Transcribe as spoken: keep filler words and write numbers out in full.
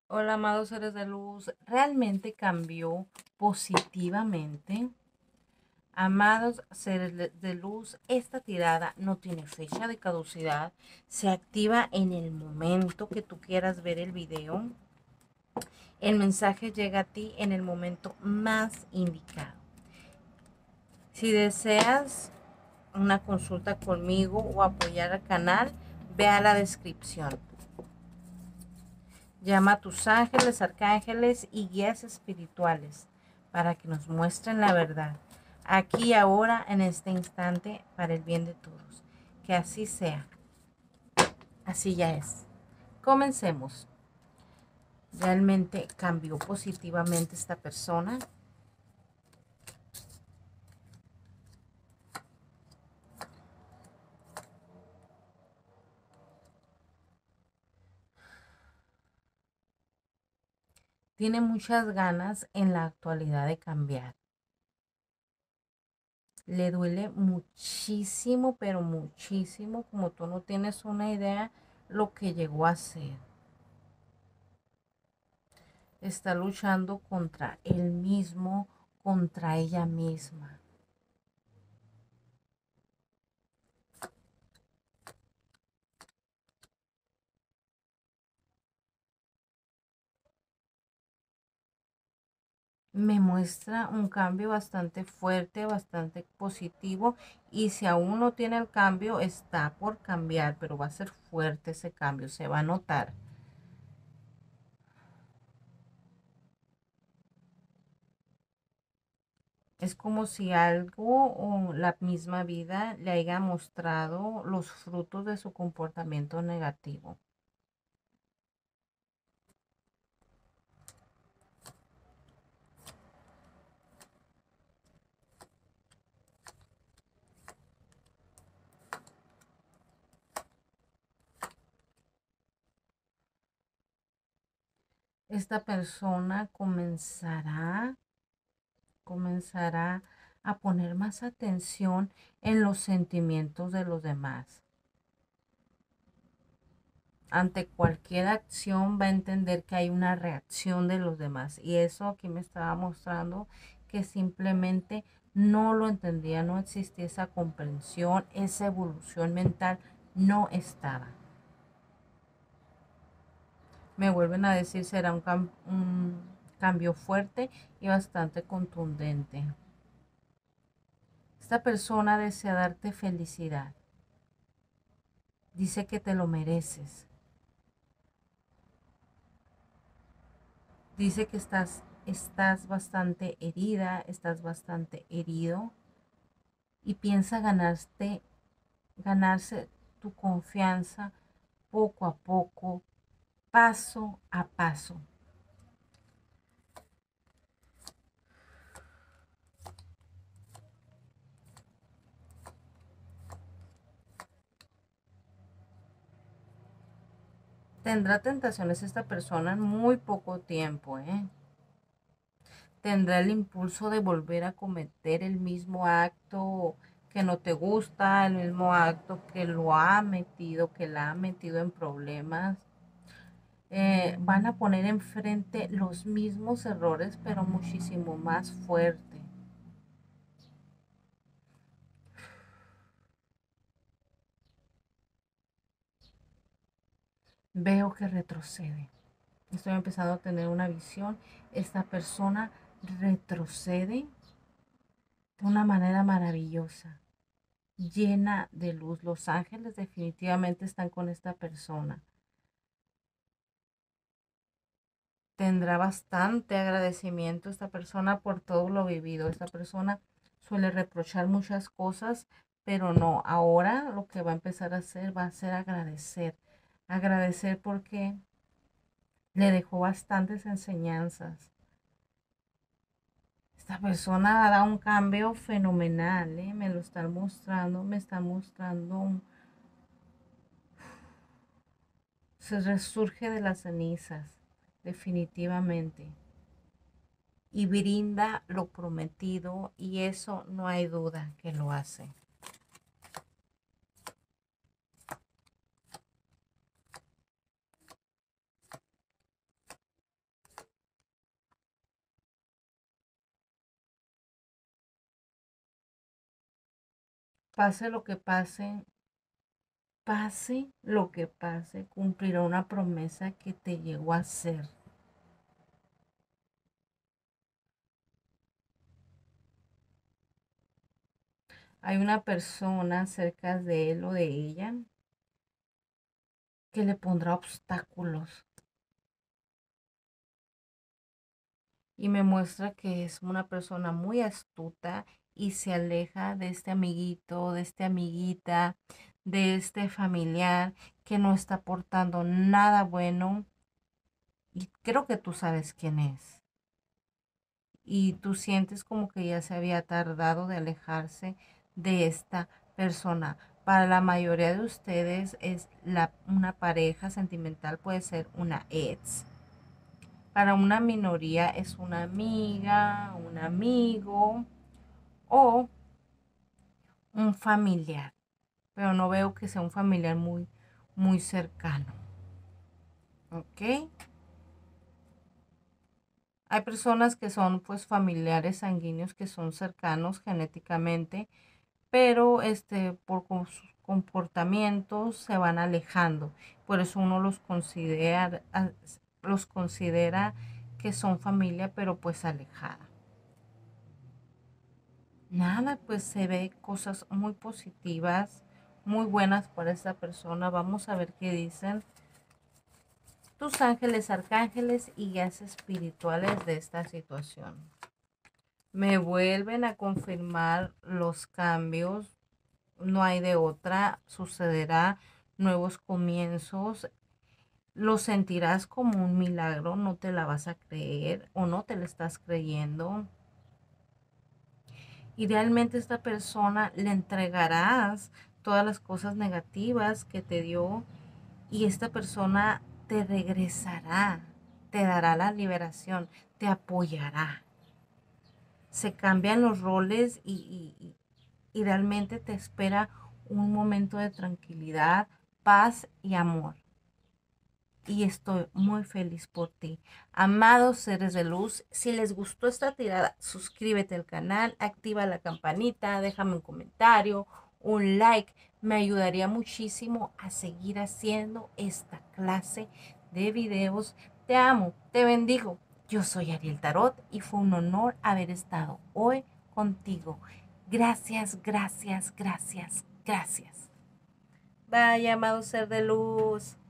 Hola, amados seres de luz. ¿Realmente cambió positivamente? Amados seres de de luz, esta tirada no tiene fecha de caducidad. Se activa en el momento que tú quieras ver el video. El mensaje llega a ti en el momento más indicado. Si deseas una consulta conmigo o apoyar al canal, vea la descripción. Llama a tus ángeles, arcángeles y guías espirituales para que nos muestren la verdad, aquí, ahora, en este instante, para el bien de todos. Que así sea. Así ya es. Comencemos. ¿Realmente cambió positivamente esta persona? Tiene muchas ganas en la actualidad de cambiar. Le duele muchísimo, pero muchísimo, como tú no tienes una idea, lo que llegó a ser. Está luchando contra él mismo, contra ella misma. Me muestra un cambio bastante fuerte, bastante positivo, y si aún no tiene el cambio, está por cambiar, pero va a ser fuerte ese cambio, se va a notar. Es como si algo o la misma vida le haya mostrado los frutos de su comportamiento negativo. Esta persona comenzará, comenzará a poner más atención en los sentimientos de los demás. Ante cualquier acción va a entender que hay una reacción de los demás. Y eso aquí me estaba mostrando que simplemente no lo entendía, no existía esa comprensión, esa evolución mental no estaba. Me vuelven a decir, será un, cam un cambio fuerte y bastante contundente. Esta persona desea darte felicidad. Dice que te lo mereces. Dice que estás, estás bastante herida, estás bastante herido y piensa ganarte, ganarse tu confianza poco a poco, paso a paso. Tendrá tentaciones esta persona en muy poco tiempo, ¿eh? Tendrá el impulso de volver a cometer el mismo acto que no te gusta, el mismo acto que lo ha metido, que la ha metido en problemas. Eh, van a poner enfrente los mismos errores, pero muchísimo más fuerte. Veo que retrocede. Estoy empezando a tener una visión. Esta persona retrocede de una manera maravillosa, llena de luz. Los ángeles definitivamente están con esta persona. Tendrá bastante agradecimiento esta persona por todo lo vivido. Esta persona suele reprochar muchas cosas, pero no, ahora lo que va a empezar a hacer va a ser agradecer. Agradecer porque le dejó bastantes enseñanzas. Esta persona da un cambio fenomenal, ¿eh? Me lo están mostrando, me están mostrando un... Se resurge de las cenizas, definitivamente. Y brinda lo prometido, y eso no hay duda que lo hace. Pase lo que pase, pase lo que pase, cumplirá una promesa que te llegó a hacer. Hay una persona cerca de él o de ella que le pondrá obstáculos y me muestra que es una persona muy astuta y se aleja de este amiguito, de esta amiguita, de este familiar que no está aportando nada bueno y creo que tú sabes quién es. Y tú sientes como que ya se había tardado de alejarse de esta persona. Para la mayoría de ustedes es la, una pareja sentimental, puede ser una ex. Para una minoría es una amiga, un amigo o un familiar. Pero no veo que sea un familiar muy, muy cercano. ¿Ok? Hay personas que son pues familiares sanguíneos que son cercanos genéticamente, pero este, por sus comportamientos se van alejando. Por eso uno los considera, los considera que son familia, pero pues alejada. Nada, pues se ve cosas muy positivas, muy buenas para esta persona. Vamos a ver qué dicen tus ángeles, arcángeles y guías espirituales de esta situación. Me vuelven a confirmar los cambios, no hay de otra, sucederá nuevos comienzos, lo sentirás como un milagro, no te la vas a creer o no te la estás creyendo. Y realmente a esta persona le entregarás todas las cosas negativas que te dio y esta persona te regresará, te dará la liberación, te apoyará. Se cambian los roles y, y, y realmente te espera un momento de tranquilidad, paz y amor. Y estoy muy feliz por ti. Amados seres de luz, si les gustó esta tirada, suscríbete al canal, activa la campanita, déjame un comentario, un like. Me ayudaría muchísimo a seguir haciendo esta clase de videos. Te amo, te bendigo. Yo soy Ariel Tarot y fue un honor haber estado hoy contigo. Gracias, gracias, gracias, gracias. Bye, amado ser de luz.